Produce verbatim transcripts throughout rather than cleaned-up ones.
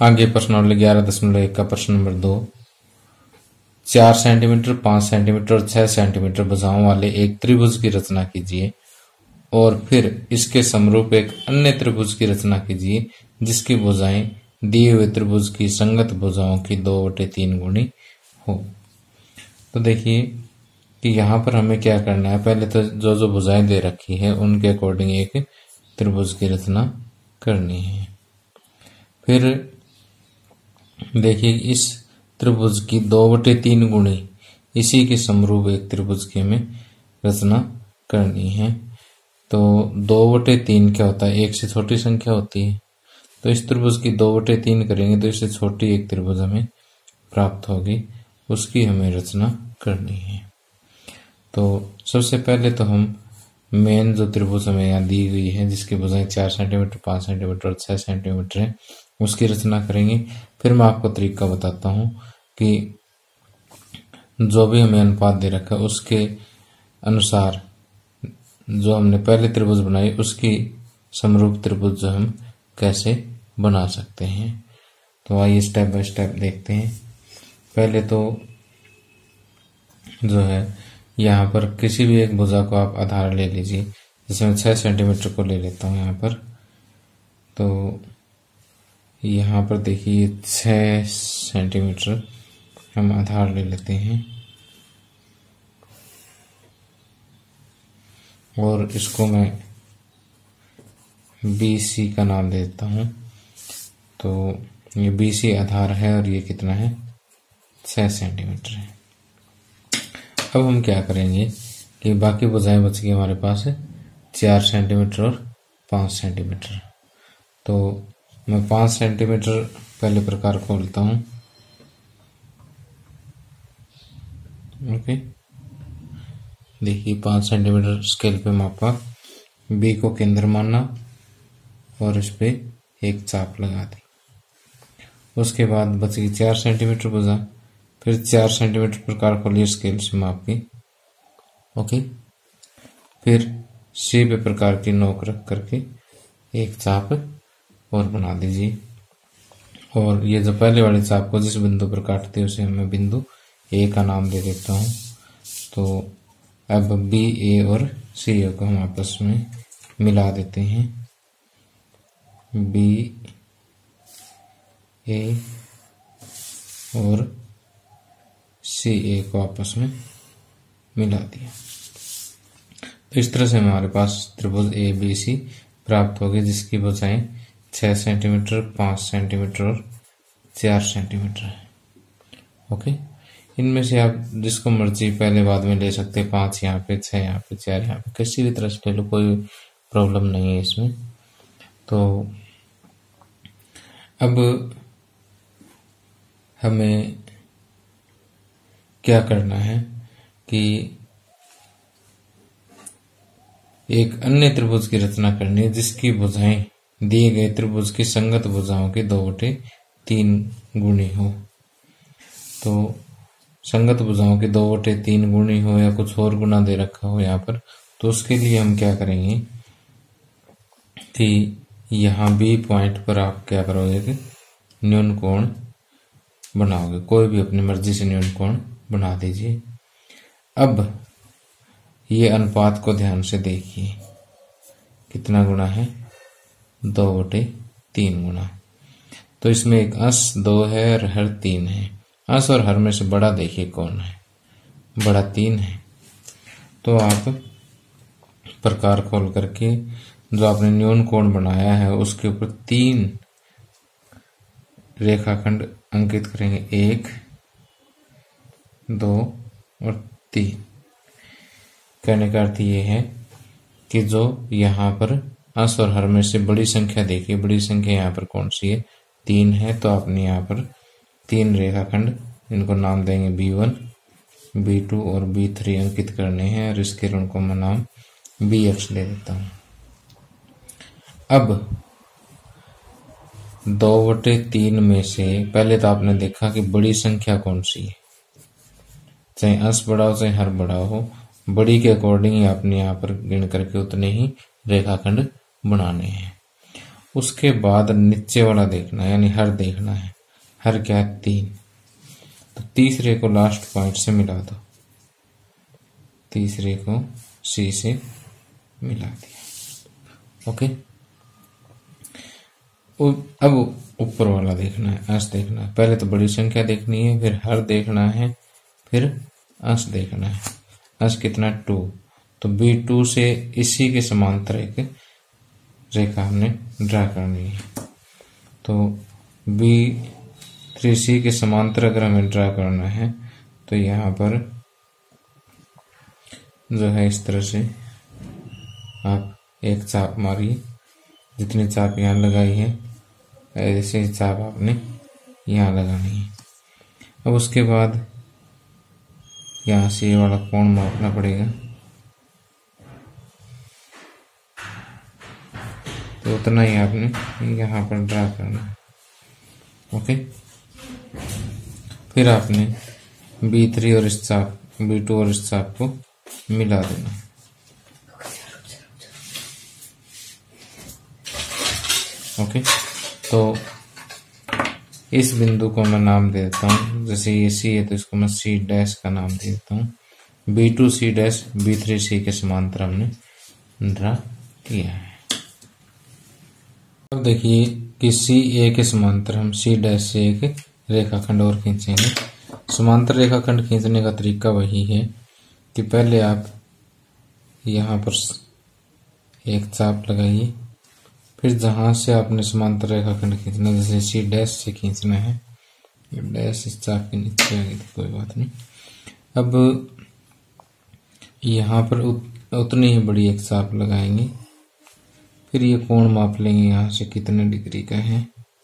आगे प्रश्न नंबर ग्यारह दशमलव एक का प्रश्न नंबर दो। चार सेंटीमीटर, पांच सेंटीमीटर और छह सेंटीमीटर भुजाओं वाले एक त्रिभुज की रचना कीजिए और फिर इसके समरूप एक अन्य त्रिभुज की रचना कीजिए जिसकी भुजाएं दिए हुए त्रिभुज की संगत भुजाओं की दो बटे तीन गुणी हो। तो देखिए कि यहाँ पर हमें क्या करना है, पहले तो जो जो भुजाएं दे रखी है उनके अकॉर्डिंग एक त्रिभुज की रचना करनी है। फिर देखिए इस त्रिभुज की दो बटे तीन गुणी इसी के समरूप एक त्रिभुज की हमें रचना करनी है। तो दो बटे तीन क्या होता है, एक से छोटी संख्या होती है। तो इस त्रिभुज की दो बटे तीन करेंगे तो इससे छोटी एक त्रिभुज हमें प्राप्त होगी, उसकी हमें रचना करनी है। तो सबसे पहले तो हम मेन जो त्रिभुज हमें यहाँ दी गई है जिसकी भुजाएं चार सेंटीमीटर, पांच सेंटीमीटर और छह सेंटीमीटर है उसकी रचना करेंगे। फिर मैं आपको तरीका बताता हूँ कि जो भी हमें अनुपात दे रखा है उसके अनुसार जो हमने पहले त्रिभुज बनाई उसकी समरूप त्रिभुज जो हम कैसे बना सकते हैं। तो आइए स्टेप बाय स्टेप देखते हैं। पहले तो जो है यहाँ पर किसी भी एक भुजा को आप आधार ले लीजिए। जैसे मैं छह सेंटीमीटर को ले लेता हूँ यहाँ पर। तो यहाँ पर देखिए छह सेंटीमीटर हम आधार ले लेते हैं और इसको मैं बी सी का नाम दे देता हूँ। तो ये बी सी आधार है और ये कितना है, छह सेंटीमीटर है। अब हम क्या करेंगे कि बाकी भुजाएं बच गई हमारे पास है चार सेंटीमीटर और पाँच सेंटीमीटर। तो मैं पाँच सेंटीमीटर पहले प्रकार खोलता हूँ। ओके, देखिए पाँच सेंटीमीटर स्केल पे मापा, बी को केंद्र माना और इस पे एक चाप लगा दी। उसके बाद बच गई चार सेंटीमीटर भुजा, फिर चार सेंटीमीटर प्रकार खोलिए स्केल से माप की। ओके, फिर सी पे प्रकार की नोक रख करके एक चाप और बना दीजिए। और ये जो पहले वाली चाप को जिस बिंदु पर काटते हैं उसे मैं बिंदु ए का नाम दे देता हूँ। तो अब बी, ए और सी ए को हम आपस में मिला देते हैं। बी, ए और सी ए को आपस में मिला दिया। तो इस तरह से हमारे पास त्रिभुज ए बी सी प्राप्त होगी जिसकी भुजाएं छह सेंटीमीटर, पाँच सेंटीमीटर और चार सेंटीमीटर है। ओके, इनमें से आप जिसको मर्जी पहले बाद में ले सकते हैं। पाँच यहाँ पे, छह यहाँ पे, चार यहाँ पे, किसी भी तरह से ले लो, कोई प्रॉब्लम नहीं है इसमें। तो अब हमें क्या करना है कि एक अन्य त्रिभुज की रचना करनी है जिसकी भुजाएं दिए गए त्रिभुज की संगत भुजाओं के दो बटे तीन गुणी हो। तो संगत भुजाओं के दो बटे तीन गुणी हो या कुछ और गुना दे रखा हो यहाँ पर, तो उसके लिए हम क्या करेंगे कि यहाँ बी पॉइंट पर आप क्या करोगे कि न्यून कोण बनाओगे। कोई भी अपनी मर्जी से न्यून कोण बना दीजिए। अब ये अनुपात को ध्यान से देखिए कितना गुना है, दो बटे तीन गुना। तो इसमें एक अंश दो है और हर तीन है। अंश और हर में से बड़ा देखिए कौन है, बड़ा तीन है। तो आप प्रकार खोल करके जो आपने न्यून कोण बनाया है उसके ऊपर तीन रेखाखंड अंकित करेंगे, एक, दो और तीन। कहने का अर्थ ये है कि जो यहाँ पर अंश और हर में से बड़ी संख्या देखिए, बड़ी संख्या यहाँ पर कौन सी है, तीन है। तो आपने यहाँ पर तीन रेखाखंड, इनको नाम देंगे बी वन, बी टू और बी थ्री अंकित करने हैं और इसके उनको मैं नाम बी एक्स ले देता हूँ। अब दो बटे तीन में से पहले तो आपने देखा कि बड़ी संख्या कौन सी है, चाहे अंश बड़ा हो चाहे हर बड़ा हो, बड़ी के अकॉर्डिंग ही आपने यहाँ पर गिन करके उतने ही रेखाखंड बनाने हैं। उसके बाद नीचे वाला देखना है, यानी हर देखना है। हर क्या है? तीन। तो तीसरे को लास्ट पॉइंट से मिला दो, तीसरे को सी से मिला दिया। ओके, अब ऊपर वाला देखना है, अंश देखना है। पहले तो बड़ी संख्या देखनी है, फिर हर देखना है, फिर अंश देखना है। अंश कितना? टू। तो बी टू से इसी के समांतर एक रेखा हमने ड्रा करनी है। तो बी थ्री सी के समांतर अगर हमें ड्रा करना है तो यहाँ पर जो है इस तरह से आप एक चाप मारिए, जितनी चाप यहाँ लगाई है ऐसे ही चाप आपने यहाँ लगानी है। अब उसके बाद यहाँ से ये वाला कोण मापना पड़ेगा, तो उतना ही आपने यहाँ पर ड्रा करना है। ओके, फिर आपने बी थ्री और इस चाप बी टू और इस चाप को मिला देना है। ओके, तो इस बिंदु को मैं नाम दे देता हूँ, जैसे ये सी है तो इसको मैं सी डैश का नाम दे देता हूँ। B two C dash B three C के समांतर हमने ड्रा किया है। अब देखिए कि सी ए के समांतर हम सी डैश से एक रेखाखंड और खींचेंगे। समांतर रेखाखंड खींचने का तरीका वही है कि पहले आप यहाँ पर एक चाप लगाइए, फिर जहां से आपने समांतर रेखाखंड खींचना, जैसे सी डैश से खींचना है, डैश इस चाप के नीचे आ गई थी, कोई बात नहीं। अब यहाँ पर उत, उतनी ही बड़ी एक चाप लगाएंगे, फिर ये कोण माप लेंगे यहाँ से कितने डिग्री का है।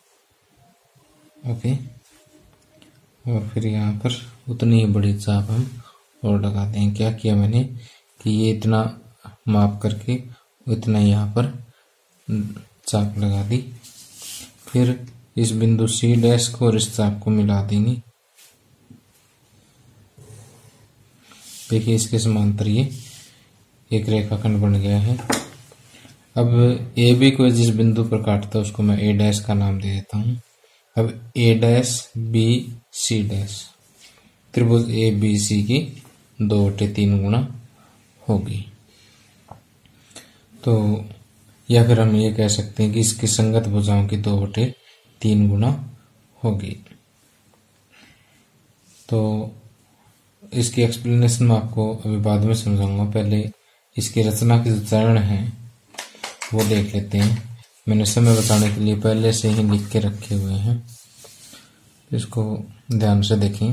ओके, और फिर यहाँ पर उतनी ही बड़ी चाप हम और लगा देंगे। क्या किया मैंने कि ये इतना माप करके इतना यहाँ पर चाप लगा दी। फिर इस बिंदु सी डैश को और इस चाप को मिला देंगे। देखिए इसके समांतर ये एक रेखाखंड बन गया है। अब ए बी को जिस बिंदु पर काटता है उसको मैं ए डैश का नाम दे देता हूँ। अब A dash B C dash त्रिभुज ए बी सी की दो बटे तीन गुना होगी। तो या फिर हम ये कह सकते हैं कि इसकी संगत भुजाओं की दो बटे तीन गुना होगी। तो इसकी एक्सप्लेनेशन मैं आपको अभी बाद में समझाऊंगा। पहले इसकी रचना के जो चरण हैं वो देख लेते हैं। मैंने समय बचाने के लिए पहले से ही लिख के रखे हुए हैं, इसको ध्यान से देखें।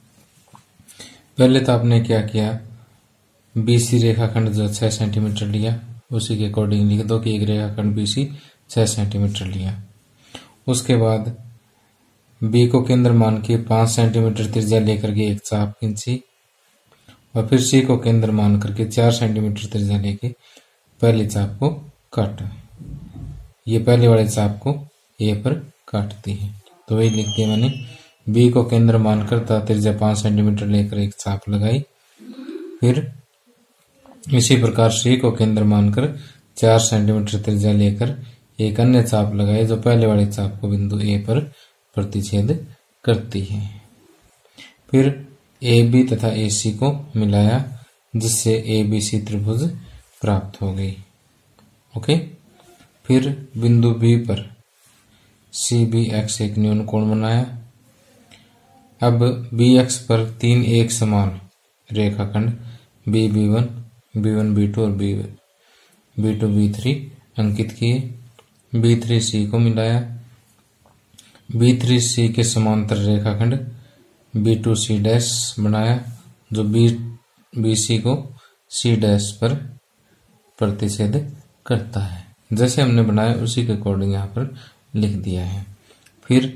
पहले तो आपने क्या किया, बीसी रेखाखंड जो छह सेंटीमीटर लिया उसी के अकॉर्डिंग लिख दो कि एक रेखाखंड बीसी छह सेंटीमीटर लिया। उसके बाद बी को केंद्र मान के पांच सेंटीमीटर त्रिज्या लेकर के एक चाप खींची, और फिर सी को केंद्र मान करके चार सेंटीमीटर त्रिज्या लेके पहली चाप को काटा। ये पहले वाले चाप को ए पर काटती है, तो वही लिख दिया मैंने। बी को केंद्र मानकर त्रिज्या पांच सेंटीमीटर लेकर एक चाप लगाई। फिर इसी प्रकार सी को केंद्र मानकर चार सेंटीमीटर त्रिज्या लेकर एक अन्य चाप लगाई जो पहले वाले चाप को बिंदु ए पर प्रतिच्छेद करती है। फिर ए बी तथा ए सी को मिलाया जिससे ए बी सी त्रिभुज प्राप्त हो गई। ओके, फिर बिंदु बी पर सी बी एक्स एक न्यून कोण बनाया। अब बी एक्स पर तीन एक समान रेखाखंड B B one B one B two और B B two B three अंकित किए। बी थ्री सी को मिलाया। बी थ्री सी के समांतर रेखाखंड बी टू सी डैश बनाया जो बी बी सी को सी डैश पर प्रतिच्छेद करता है। जैसे हमने बनाया उसी के अकॉर्डिंग यहाँ पर लिख दिया है। फिर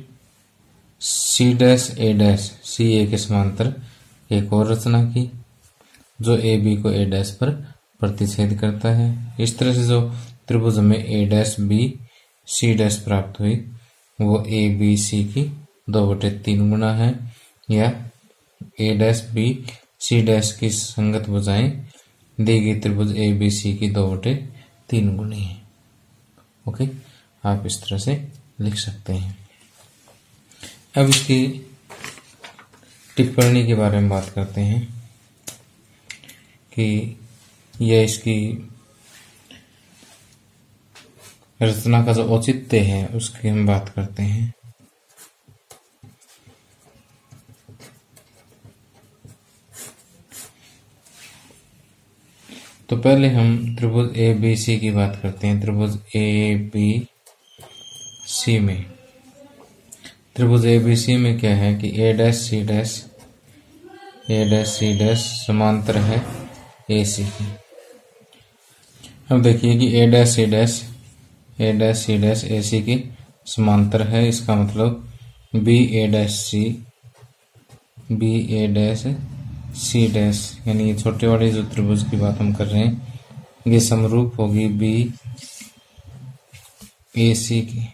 सी डैश ए डैश सी ए के समांतर एक और रचना की जो ए बी को ए डैश पर प्रतिच्छेद करता है। इस तरह से जो त्रिभुज में A dash B C dash प्राप्त हुई वो ए बी सी की दो बटे तीन गुना है, या A dash B C dash की संगत भुजाएं दी गई त्रिभुज ए बी सी की दो बटे तीन गुनी है। ओके, आप इस तरह से लिख सकते हैं। अब इसकी टिप्पणी के बारे में बात करते हैं कि यह इसकी रचना का जो औचित्य है उसकी हम बात करते हैं। तो पहले हम त्रिभुज ए बी सी की बात करते हैं। त्रिभुज ए बी सी में त्रिभुज ए बी सी में क्या है कि A dash C dash A dash C dash समांतर है ए सी की। अब देखिए कि A dash C dash A dash C dash A C की समांतर है, इसका मतलब B A dash C B A dash C dash, यानी ये छोटे वाले जो त्रिभुज की बात हम कर रहे हैं ये समरूप होगी बी ए सी की।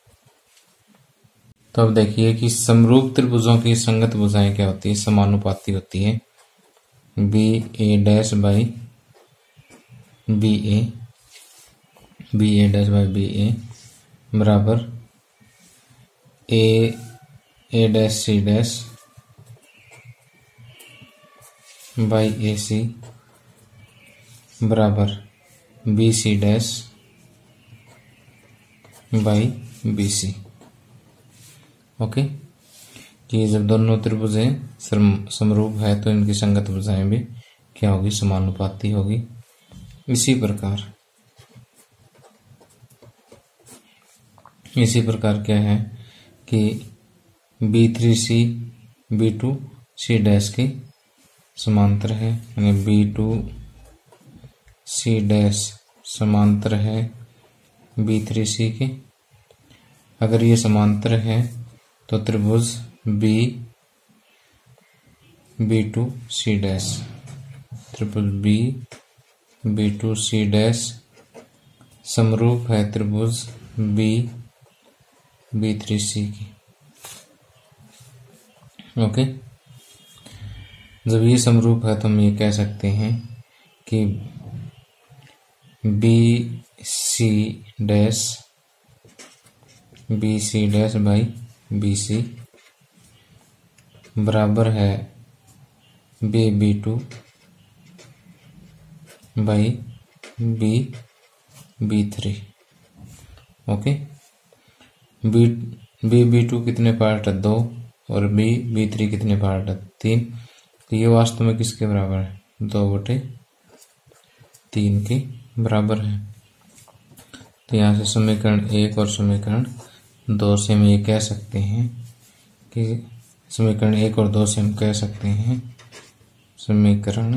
तो अब देखिए कि समरूप त्रिभुजों की संगत भुजाएं क्या होती है, समानुपाती होती है। B A dash by B A B A dash by B A बराबर A A dash C dash by A C बराबर B C dash by B C. Okay, कि जब दोनों त्रिभुजें समरूप है तो इनकी संगत भुजाएं भी क्या होगी, समानुपाती होगी। इसी प्रकार इसी प्रकार क्या है कि B three C B two C dash की समांतर है, यानी बी टू सी डैश समांतर है बी थ्री सी की। अगर ये समांतर है तो त्रिभुज B B two C dash त्रिभुज B B two C dash समरूप है त्रिभुज बी बी थ्री सी की। ओके, जब ये समरूप है तो हम ये कह सकते हैं कि B C dash B C dash by B C बराबर है B B two by B B three. Okay, B B B two कितने पार्ट है, दो, और बी बी थ्री कितने पार्ट है, तीन। तो ये वास्तव में किसके बराबर है, दो बटे तीन के बराबर है। तो यहाँ से समीकरण एक और समीकरण दो से हम ये कह सकते हैं कि समीकरण एक और दो से हम कह सकते हैं समीकरण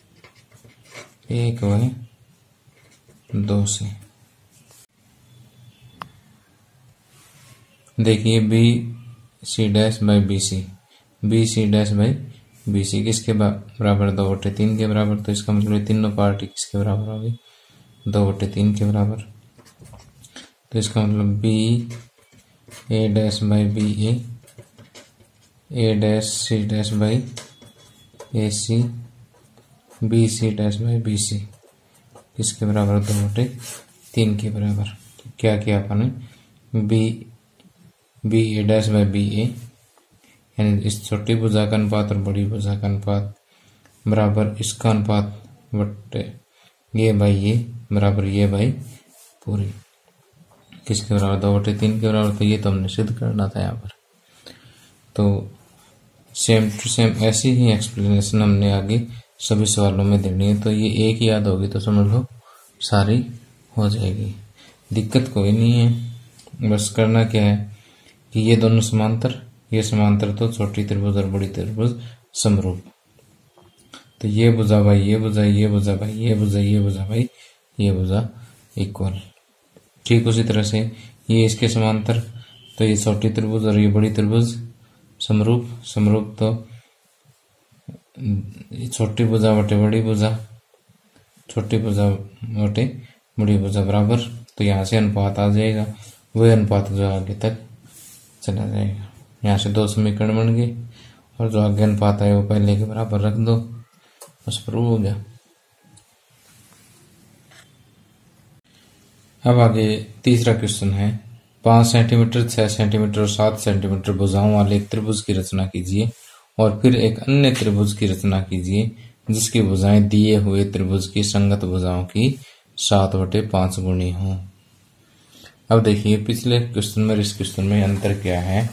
एक व दो से। देखिए B C dash by B C B C dash by B C किसके बराबर, दो बटे तीन के बराबर। तो इसका मतलब तीनों पार्टी किसके बराबर होगी, दो बटे तीन के बराबर। तो इसका मतलब B A dash by B A A dash C dash by A C B C dash by B C किसके बराबर, दो बटे तीन के बराबर। तो क्या किया अपन B B A dash by B A, यानी इस छोटी भुजा का अनुपात और बड़ी भुजा का अनुपात बराबर इसका अनुपात बटे ये बाई ये बराबर ये बाई पूरी किसके बराबर, दो बटे तीन के बराबर। तो ये तो हमने सिद्ध करना था यहाँ पर। तो सेम टू सेम ऐसी ही एक्सप्लेनेशन हमने आगे सभी सवालों में देनी है। तो ये एक याद होगी तो समझ लो सारी हो जाएगी, दिक्कत कोई नहीं है। बस करना क्या है कि ये दोनों समांतर, ये समांतर तो छोटी त्रिभुज और बड़ी त्रिभुज समरूप। तो ये भुजा भाई ये भुजा ये भुजा भाई ये भुजा ये भुजा भाई ये भुजा इक्वल। ठीक उसी तरह से ये इसके समांतर, तो ये छोटी त्रिभुज और ये बड़ी त्रिभुज समरूप समरूप तो छोटी भुजा बटे बड़ी भुजा छोटी भुजा बटे बड़ी भुजा बराबर। तो यहाँ से अनुपात आ जाएगा, वही अनुपात जो आगे तक चला जाएगा। यहाँ से दो समीकरण बन गए और जो आगे अनुपात आए वो पहले के बराबर रख दो, बस प्रूव हो गया। अब आगे तीसरा क्वेश्चन है, पांच सेंटीमीटर, छह सेंटीमीटर और सात सेंटीमीटर भुजाओं वाले एक त्रिभुज की रचना कीजिए और फिर एक अन्य त्रिभुज की रचना कीजिए जिसकी भुजाएं दिए हुए त्रिभुज की संगत भुजाओं की सात बटे पांच गुणी हो। अब देखिए पिछले क्वेश्चन में इस क्वेश्चन में अंतर क्या है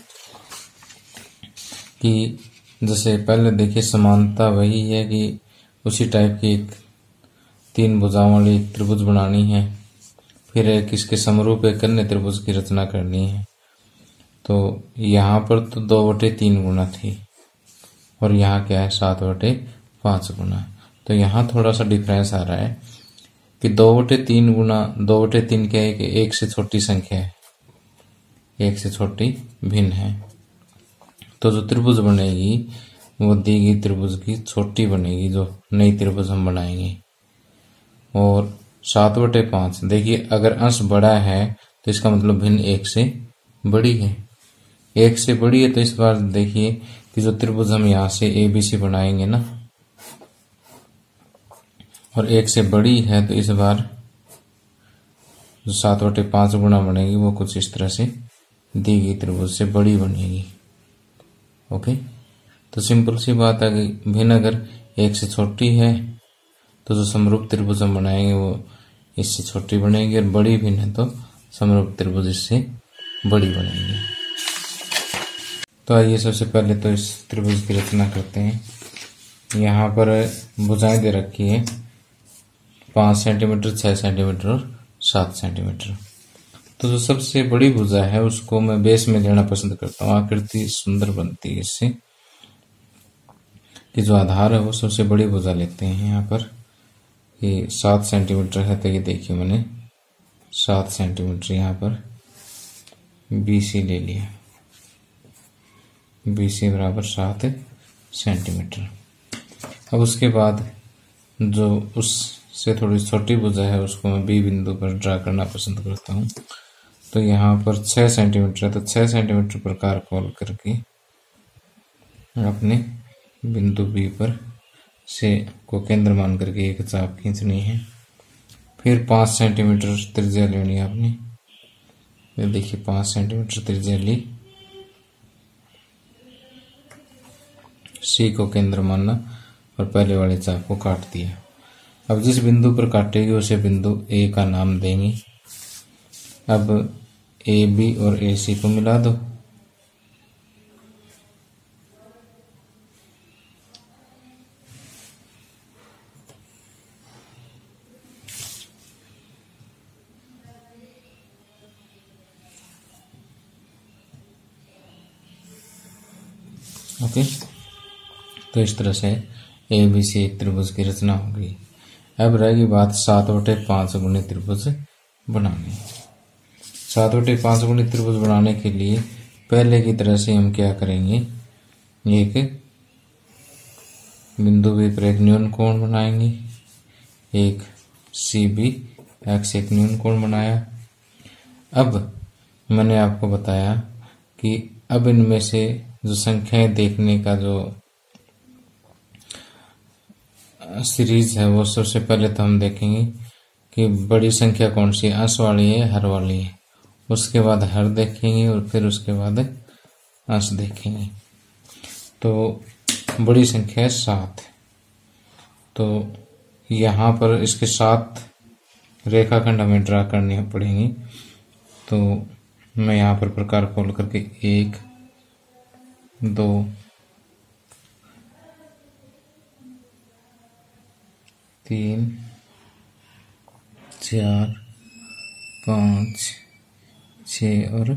कि जैसे पहले देखिए समानता वही है कि उसी टाइप की एक तीन भुजाओं वाली एक त्रिभुज बनानी है, फिर एक इसके समरूप एक अन्य त्रिभुज की रचना करनी है। तो यहाँ पर तो दो बटे तीन गुना थी और यहाँ क्या है सात बटे पांच गुना। तो यहाँ थोड़ा सा डिफरेंस आ रहा है कि दो बटे तीन गुना दो बटे तीन क्या है कि एक से छोटी संख्या है, एक से छोटी भिन्न है। तो जो त्रिभुज बनेगी वो दी गई त्रिभुज की छोटी बनेगी, जो नई त्रिभुज हम बनाएंगे। और सात बटे पांच, देखिए अगर अंश बड़ा है तो इसका मतलब भिन्न एक से बड़ी है, एक से बड़ी है। तो इस बार देखिए कि जो त्रिभुज हम यहाँ से ए बी सी बनाएंगे ना, और एक से बड़ी है, तो इस बार जो सात बटे पांच गुना बनेगी वो कुछ इस तरह से दी गई त्रिभुज से बड़ी बनेगी। ओके, तो सिंपल सी बात है कि भिन्न अगर एक से छोटी है तो जो समरूप त्रिभुज हम बनाएंगे वो इससे छोटी बनेगी, और बड़ी भिन्न है तो समरूप त्रिभुज इससे बड़ी बनेगी। तो आइए सबसे पहले तो इस त्रिभुज की रचना करते हैं। यहाँ पर भुजाएं दे रखी है पांच सेंटीमीटर, छह सेंटीमीटर और सात सेंटीमीटर। तो जो सबसे बड़ी भुजा है उसको मैं बेस में लेना पसंद करता हूँ, आकृति सुंदर बनती है इससे, कि जो आधार है वो सबसे बड़ी भुजा लेते हैं। यहाँ पर ये सात सेंटीमीटर है, तो ये देखिए मैंने सात सेंटीमीटर यहाँ पर बीसी ले लिया, बीसी बराबर सात सेंटीमीटर। अब उसके बाद जो उससे थोड़ी छोटी भुजा है उसको मैं बी बिंदु पर ड्रा करना पसंद करता हूँ। तो यहाँ पर छह सेंटीमीटर है, तो छह सेंटीमीटर प्रकार कॉल करके अपने बिंदु बी पर से को केंद्र मान करके एक चाप खींचनी है। फिर पाँच सेंटीमीटर त्रिज्या लेनी है आपने। ये देखिए पाँच सेंटीमीटर त्रिज्या ली, सी को केंद्र मानना और पहले वाले चाप को काट दिया। अब जिस बिंदु पर काटेगी उसे बिंदु ए का नाम देंगे। अब ए बी और ए सी को मिला दो। ओके, तो इस तरह से ए बी सी एक त्रिभुज की रचना हो गई। अब रहेगी बात सात बटे पांच गुणी त्रिभुज बनाने। सात बटे पांच गुणी त्रिभुज बनाने के लिए पहले की तरह से हम क्या करेंगे, एक बिंदु बी पर एक न्यून कोण बनाएंगे, एक सी बी एक्स एक न्यून कोण बनाया। अब मैंने आपको बताया कि अब इनमें से जो संख्याएं देखने का जो सीरीज है वो सबसे पहले तो हम देखेंगे कि बड़ी संख्या कौन सी, अंश वाली है हर वाली है। उसके बाद हर देखेंगे और फिर उसके बाद अंश देखेंगे। तो बड़ी संख्या है सात, तो यहाँ पर इसके सात रेखाखंड हमें ड्रा करनी पड़ेंगी। तो मैं यहाँ पर प्रकार खोल करके एक दो तीन चार पाँच छ और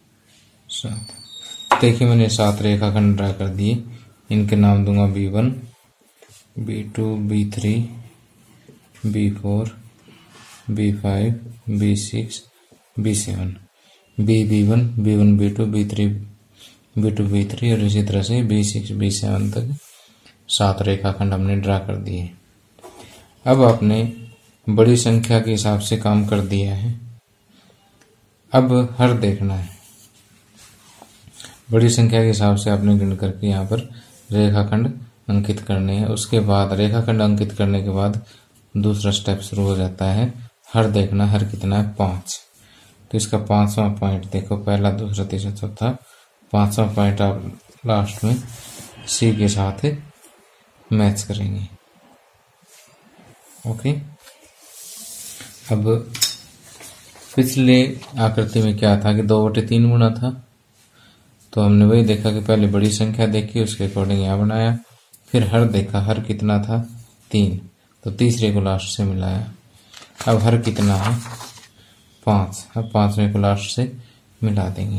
सात, देखिए मैंने सात रेखाखंड ड्रा कर दिए। इनके नाम दूंगा B one, B two, B three, B four, B five, B six, B seven, B B one, B one, B two, B three, B two, B three और इसी तरह से बी सिक्स, बी सेवन तक सात रेखाखंड हमने draw कर दिए। अब आपने बड़ी संख्या के हिसाब से काम कर दिया है, अब हर देखना है। बड़ी संख्या के हिसाब से आपने गिन करके यहाँ पर रेखाखंड अंकित करने हैं। उसके बाद रेखाखंड अंकित करने के बाद दूसरा स्टेप शुरू हो जाता है हर देखना, हर कितना है पाँच। तो इसका पांचवा पॉइंट देखो, पहला दूसरा तीसरा चौथा पांचवा पॉइंट आप लास्ट में सी के साथ मैच करेंगे। ओके। अब पिछले आकृति में क्या था कि दो बटे तीन गुना था, तो हमने वही देखा कि पहले बड़ी संख्या देखी, उसके अकॉर्डिंग यहाँ बनाया, फिर हर देखा, हर कितना था तीन, तो तीसरे को लास्ट से मिलाया। अब हर कितना है पाँच, अब पांचवें को लास्ट से मिला देंगे।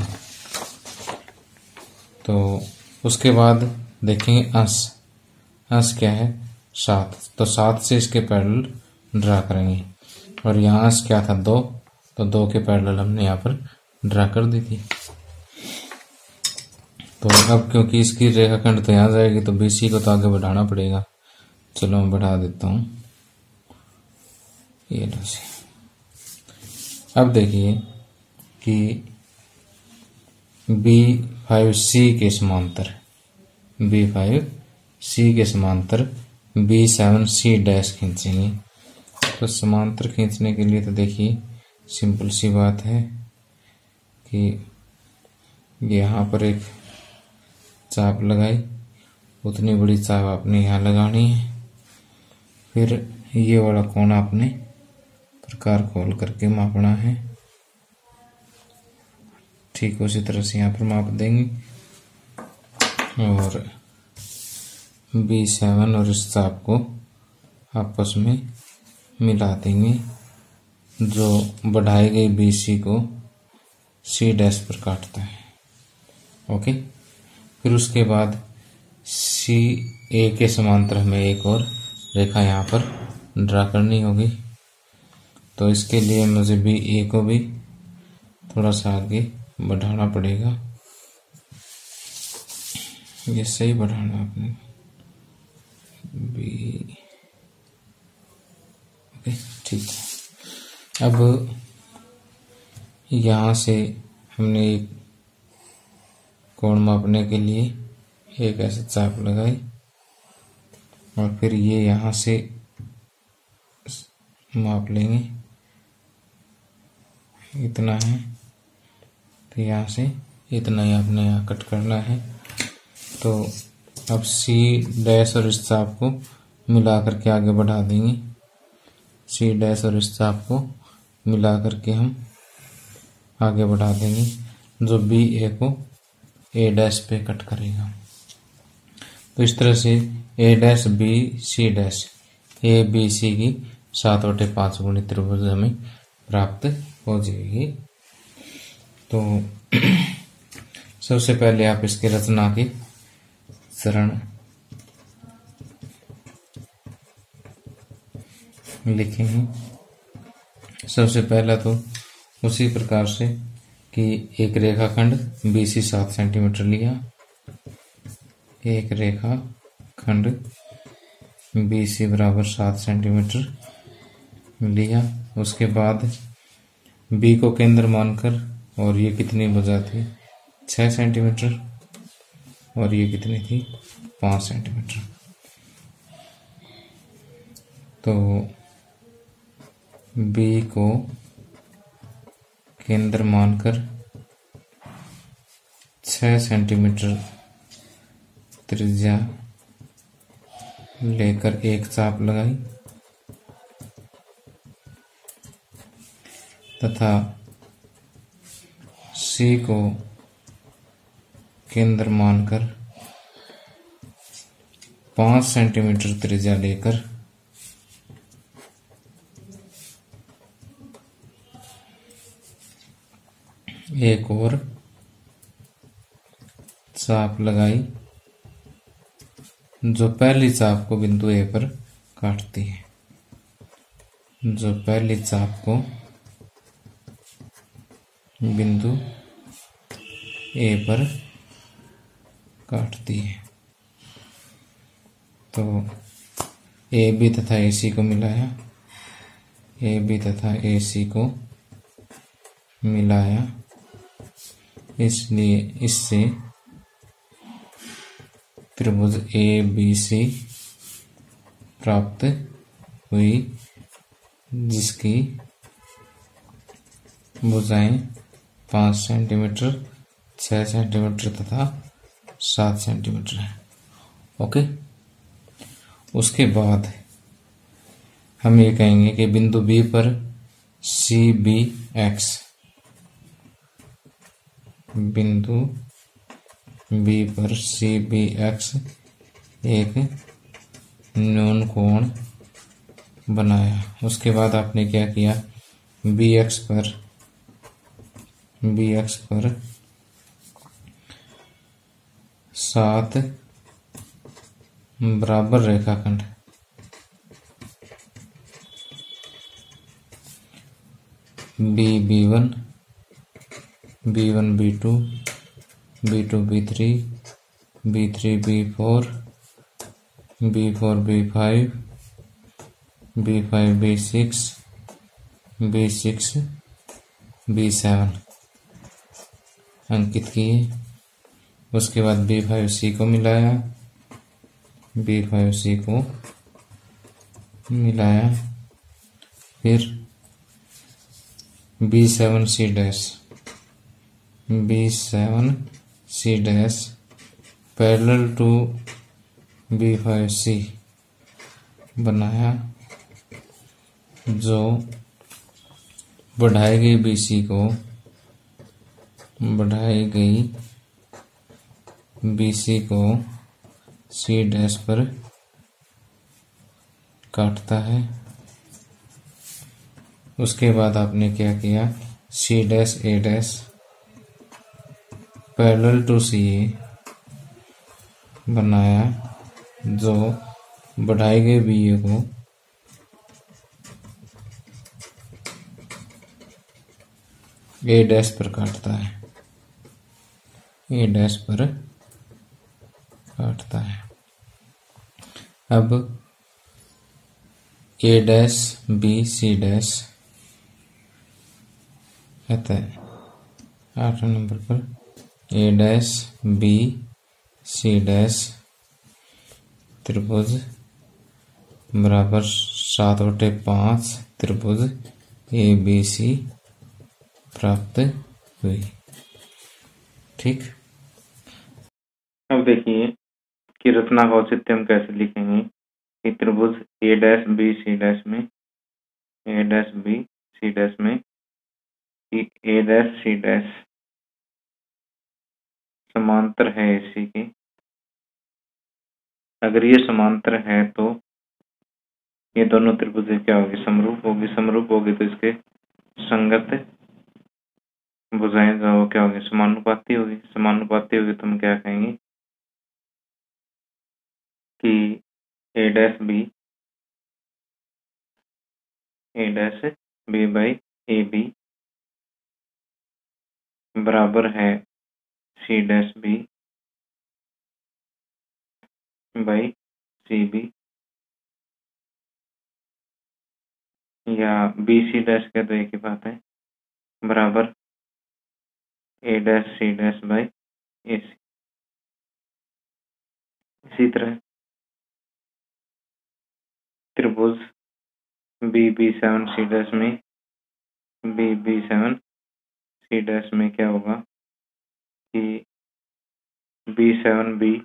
तो उसके बाद देखेंगे अंश, अंश क्या है सात, तो सात से इसके पैरेलल ड्रा करेंगे, और यहाँ अंश क्या था दो, तो दो के पैरेलल हमने यहाँ पर ड्रा कर दी थी। तो अब क्योंकि इसकी रेखाखंड तो यहाँ जाएगी, तो बीसी को तो आगे बढ़ाना पड़ेगा। चलो मैं बढ़ा देता हूँ, ये लो सी। अब देखिए कि बी फाइव सी के समांतर, बी फाइव सी के समांतर बी सेवन सी डैश खींचेंगे। तो समांतर खींचने के लिए तो देखिए सिंपल सी बात है कि यहाँ पर एक चाप लगाई, उतनी बड़ी चाप आपने यहाँ लगानी है, फिर ये वाला कोण आपने प्रकार खोल करके मापना है। ठीक उसी तरह से यहाँ पर माप देंगे, और बी सेवन और इस चाप को आपस में मिला देंगे, जो बढ़ाई गई बी सी को सी डैश पर काटता है। ओके। फिर उसके बाद सी ए के समांतर हमें एक और रेखा यहाँ पर ड्रा करनी होगी, तो इसके लिए मुझे बी ए को भी थोड़ा सा आगे बढ़ाना पड़ेगा। ये सही बढ़ाना आपने बी, ओके ठीक है। अब यहाँ से हमने एक कोण मापने के लिए एक ऐसे चाप लगाई, और फिर ये यहाँ से माप लेंगे, इतना है, तो यहाँ से इतना ही आपने यहाँ कट करना है। तो अब सी डैश और इस चाप को मिला करके आगे बढ़ा देंगे, सी डैश और इस चाप को मिला करके हम आगे बढ़ा देंगे, जो बी ए को ए डैश पे कट करेगा। तो इस तरह से A dash B C dash A B C की सात बटे पांच गुणी त्रिभुज हमें प्राप्त हो जाएगी। तो सबसे पहले आप इसकी रचना की चरण लिखेंगे। सबसे पहला तो उसी प्रकार से कि एक रेखाखंड बीसी सात सेंटीमीटर लिया, एक रेखाखंड बीसी बराबर सात सेंटीमीटर लिया। उसके बाद बी को केंद्र मानकर, और ये कितनी भुजा थी छह सेंटीमीटर, और ये कितनी थी पाँच सेंटीमीटर। तो बी को केंद्र मानकर छह सेंटीमीटर त्रिज्या लेकर एक चाप लगाई, तथा सी को केंद्र मानकर पाँच सेंटीमीटर त्रिज्या लेकर एक और चाप लगाई, जो पहली चाप को बिंदु ए पर काटती है, जो पहली चाप को बिंदु ए पर काटती है। तो ए बी तथा ए सी को मिलाया, ए बी तथा ए सी को मिलाया, इसलिए इससे त्रिभुज ए बी सी प्राप्त हुई, जिसकी भुजाएं पाँच सेंटीमीटर, छह सेंटीमीटर तथा सात सेंटीमीटर है। ओके, उसके बाद हम ये कहेंगे कि बिंदु बी पर सी बी एक्स, बिंदु बी पर सी बी एक्स एक न्यून कोण बनाया। उसके बाद आपने क्या किया, बी एक्स पर बी एक्स पर सात बराबर रेखाखंड B B one, B one B two, B two B three, B three B four, B four B five, B five B six, B six B seven अंकित किए। उसके बाद B five सी को मिलाया, बी फाइव सी को मिलाया, फिर B seven C dash, B seven C dash parallel to B five C बनाया, जो बढ़ाई गई बीसी को बढ़ाई गई बीसी को सी डैश पर काटता है। उसके बाद आपने क्या किया, C dash A dash parallel to C A बनाया, जो बढ़ाई गई बी ए को ए डैश पर काटता है, ए डैश पर काटता है। अब A dash B C dash कहते हैं आठ नंबर पर A dash B C dash त्रिभुज बराबर सात बटे पाँच त्रिभुज ए बी सी प्राप्त हुई। ठीक, अब देखिए कि रचना का औचित्य हम कैसे लिखेंगे कि त्रिभुज A dash B C dash में A dash B C dash में ए डैश सी डैश समांतर है इसी के। अगर ये समांतर है तो ये दोनों त्रिभुज क्या होगी, समरूप होगी। समरूप होगी तो इसके संगत भुजाएं जो वो क्या होगी, समानुपाती होगी। समानुपाती होगी तो हम क्या कहेंगे कि A dash B A dash B by A B बराबर है C dash B by C B, या बी सी डैश का तो एक ही बात है, बराबर A dash C dash by A C. इसी तरह त्रिभुज B B seven C dash में B B seven C dash में क्या होगा कि B seven B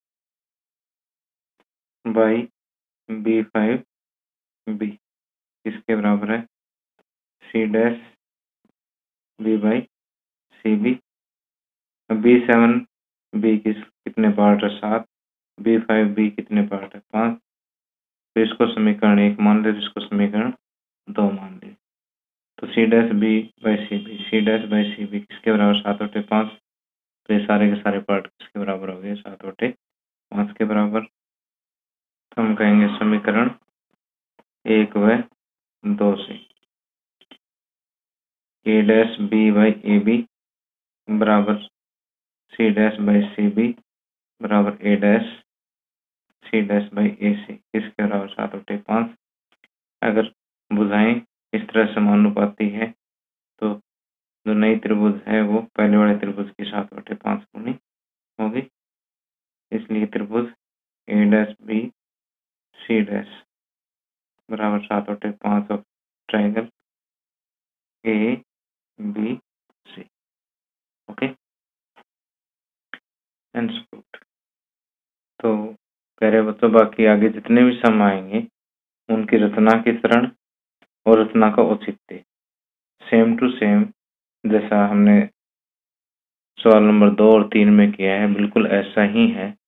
by B five B किसके बराबर है, C dash B by C B. B seven B किस कितने पार्ट है, सात, बी फाइव बी कितने पार्ट है, पाँच। तो इसको समीकरण एक मान ले, इसको समीकरण दो मान ले। तो C dash B by C B, C dash by C B किसके बराबर, सात बटे पाँच। तो ये सारे के सारे पार्ट किसके बराबर हो गए, सात बटे पाँच के बराबर। तो हम कहेंगे समीकरण एक व दो से A dash B by A B बराबर C dash by C B बराबर A dash C dash by A C किसके बराबर, सात बटे पाँच। अगर भुजाएं इस तरह समानुपाती है तो जो नई त्रिभुज है वो पहले वाले त्रिभुज की सात बटे पाँच गुनी होगी। इसलिए त्रिभुज A dash B C dash बराबर सात बटे पाँच of triangle A B C. Okay and support. तो कह रहे बच्चों बाकी आगे जितने भी सम आएंगे उनकी रचना की चरण और रचना का औचित्य सेम टू सेम जैसा हमने सवाल नंबर दो और तीन में किया है बिल्कुल ऐसा ही है।